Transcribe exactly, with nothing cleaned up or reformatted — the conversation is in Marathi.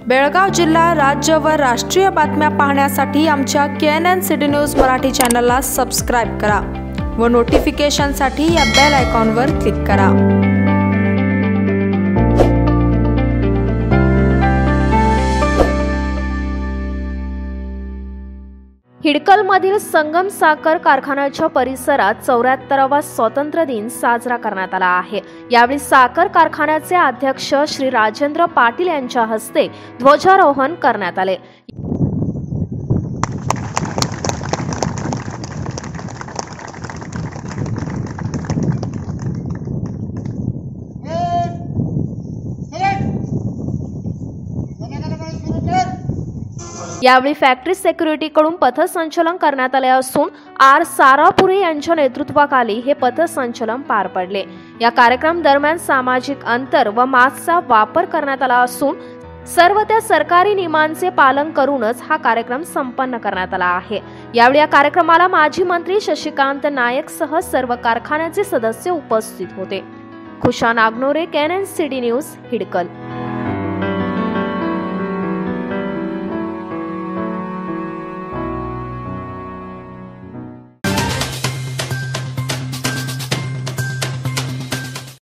बेळगाव जिल्हा, राज्य व राष्ट्रीय बातम्या पाहण्यासाठी आमच्या K N N city news Marathi चॅनलला सबस्क्राईब करा व नोटिफिकेशनसाठी या बेल आयकॉनवर क्लिक करा। हिडकल मधील संगम साखर कारखान्याच्या परिसरात चौऱ्याहत्तरावा स्वातंत्र्य दिन साजरा करण्यात आला आहे। यावेळी साखर कारखान्याचे अध्यक्ष श्री राजेंद्र पाटील यांच्या हस्ते ध्वजारोहण करण्यात आले। यावेळी फॅक्टरी सिक्युरिटीकडून पथसंचलन करण्यात आले असून आर सारापुरे यांच्या नेतृत्वाखाली हे पथसंचलन पार पडले। या कार्यक्रम दरम्यान सामाजिक अंतर व मास्कचा वापर करण्यात आला असून सर्व त्या सरकारी नियमांचे पालन करूनच हा कार्यक्रम संपन्न करण्यात आला आहे। यावेळी या कार्यक्रमाला माजी मंत्री शशिकांत नायक सह सर्व कारखान्याचे सदस्य उपस्थित होते। Khusha Nagnore, K N N city news, Hidkal.